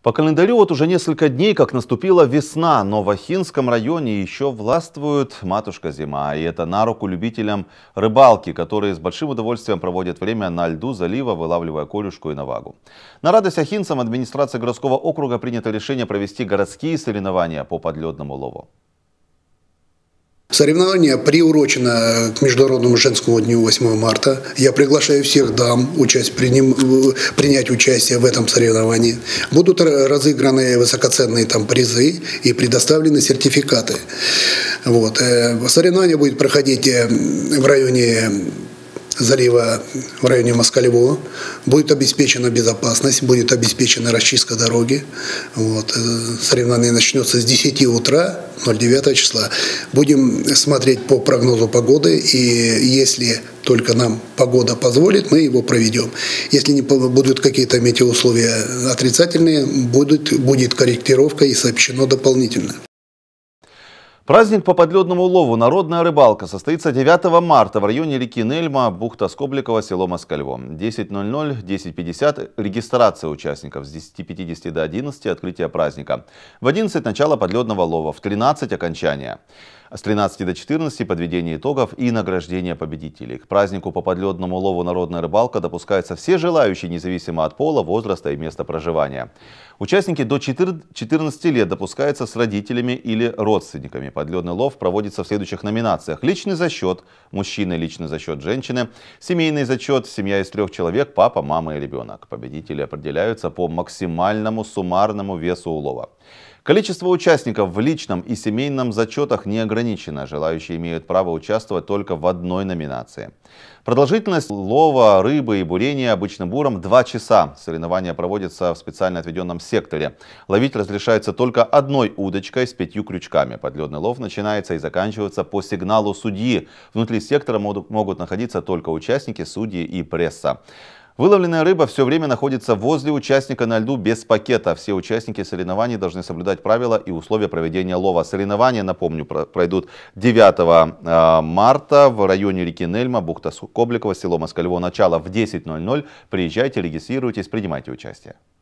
По календарю вот уже несколько дней, как наступила весна, но в Охинском районе еще властвует матушка зима. И это на руку любителям рыбалки, которые с большим удовольствием проводят время на льду залива, вылавливая корюшку и навагу. На радость охинцам администрация городского округа принято решение провести городские соревнования по подледному лову. Соревнование приурочено к Международному женскому дню 8 марта. Я приглашаю всех дам принять участие в этом соревновании. Будут разыграны высокоценные призы и предоставлены сертификаты. Соревнование будет проходить в районе залива, в районе Москалево. Будет обеспечена безопасность, будет обеспечена расчистка дороги. Соревнование начнется с 10 утра, 09 числа. Будем смотреть по прогнозу погоды, и если только нам погода позволит, мы его проведем. Если не будут какие-то метеоусловия отрицательные, будет корректировка и сообщено дополнительно. Праздник по подледному лову «Народная рыбалка» состоится 9 марта в районе реки Нельма, бухта Скобликова, село Москальво. 10:00, 10:50 регистрация участников, с 10:50 до 11 открытие праздника. В 11 начало подледного лова, в 13 окончание. С 13 до 14 подведение итогов и награждение победителей. К празднику по подледному лову «Народная рыбалка» допускаются все желающие, независимо от пола, возраста и места проживания. Участники до 14 лет допускаются с родителями или родственниками. Подледный лов проводится в следующих номинациях: личный зачет мужчины, личный зачет женщины, семейный зачет, семья из 3 человек, папа, мама и ребенок. Победители определяются по максимальному суммарному весу улова. Количество участников в личном и семейном зачетах не ограничено. Желающие имеют право участвовать только в одной номинации. Продолжительность лова рыбы и бурения обычным буром 2 часа. Соревнования проводятся в специально отведенном секторе. Ловить разрешается только одной удочкой с 5 крючками. Подледный лов начинается и заканчивается по сигналу судьи. Внутри сектора могут находиться только участники, судьи и пресса. Выловленная рыба все время находится возле участника на льду без пакета. Все участники соревнований должны соблюдать правила и условия проведения лова. Соревнования, напомню, пройдут 9 марта в районе реки Нельма, бухта Скобликова, село Москалево. Начало в 10:00. Приезжайте, регистрируйтесь, принимайте участие.